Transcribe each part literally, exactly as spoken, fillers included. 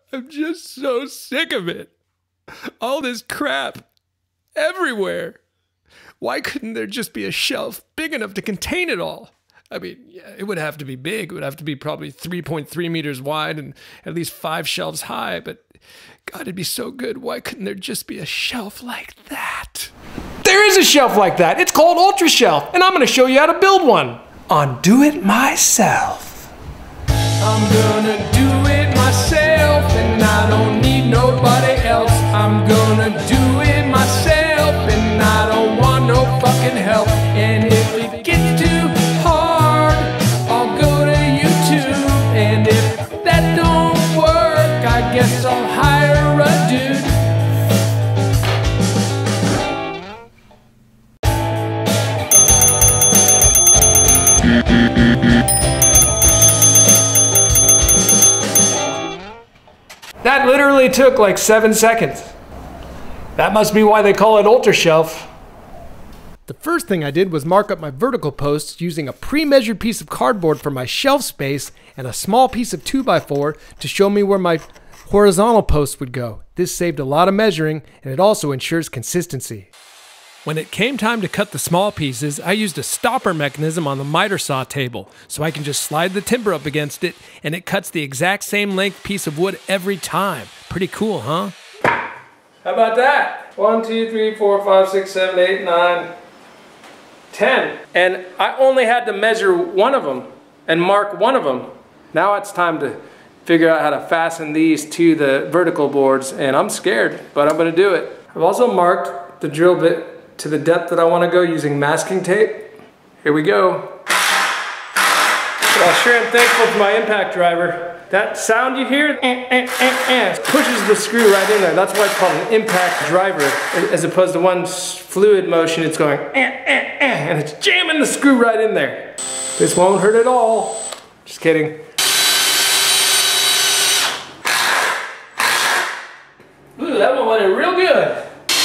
I'm just so sick of it. All this crap everywhere. Why couldn't there just be a shelf big enough to contain it all? I mean, yeah, it would have to be big. It would have to be probably three point three meters wide and at least five shelves high. But God, it'd be so good. Why couldn't there just be a shelf like that? There is a shelf like that. It's called Ultra Shelf, and I'm going to show you how to build one on Do It Myself. I'm gonna do it myself, and I don't need nobody else. I'm gonna do it myself, and I don't want no fucking help. And if it gets too hard, I'll go to YouTube. And if that don't work, I guess I'll hire a dude. That literally took like seven seconds. That must be why they call it Ultra Shelf. The first thing I did was mark up my vertical posts using a pre-measured piece of cardboard for my shelf space and a small piece of two by four to show me where my horizontal posts would go. This saved a lot of measuring, and it also ensures consistency. When it came time to cut the small pieces, I used a stopper mechanism on the miter saw table, so I can just slide the timber up against it, and it cuts the exact same length piece of wood every time. Pretty cool, huh? How about that? One, two, three, four, five, six, seven, eight, nine, ten. And I only had to measure one of them and mark one of them. Now it's time to figure out how to fasten these to the vertical boards, and I'm scared, but I'm gonna do it. I've also marked the drill bit to the depth that I want to go using masking tape. Here we go. But I sure am thankful for my impact driver. That sound you hear, eh, eh, eh, eh, pushes the screw right in there. That's why it's called an impact driver, as opposed to one fluid motion. It's going, eh, eh, eh, and it's jamming the screw right in there. This won't hurt at all. Just kidding. Ooh, that one went in real good.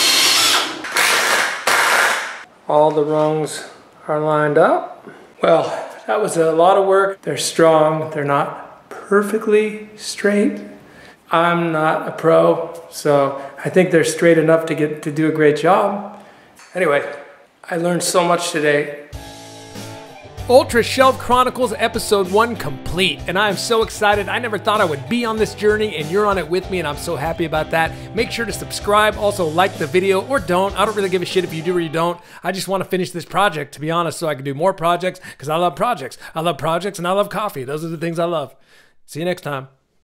All the rungs are lined up. Well, that was a lot of work. They're strong. They're not perfectly straight. I'm not a pro, so I think they're straight enough to get to do a great job. Anyway, I learned so much today. Ultra Shelf Chronicles Episode one complete, and I am so excited. I never thought I would be on this journey, and you're on it with me, and I'm so happy about that. Make sure to subscribe, also like the video, or don't. I don't really give a shit if you do or you don't. I just want to finish this project, to be honest, so I can do more projects, because I love projects. I love projects, and I love coffee. Those are the things I love. See you next time.